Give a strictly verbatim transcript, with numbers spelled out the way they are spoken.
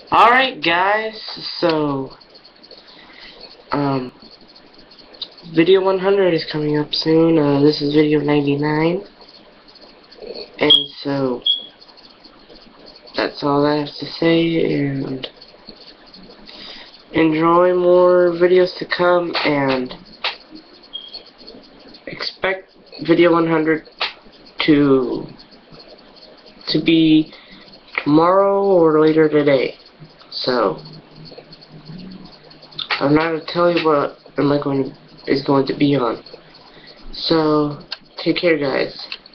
Alright guys, so um video one hundred is coming up soon. Uh, this is video ninety-nine, and so that's all I have to say, and enjoy more videos to come, and expect video one hundred to to be tomorrow or later today. So I'm not gonna tell you what am I going to is going to be on. So take care, guys.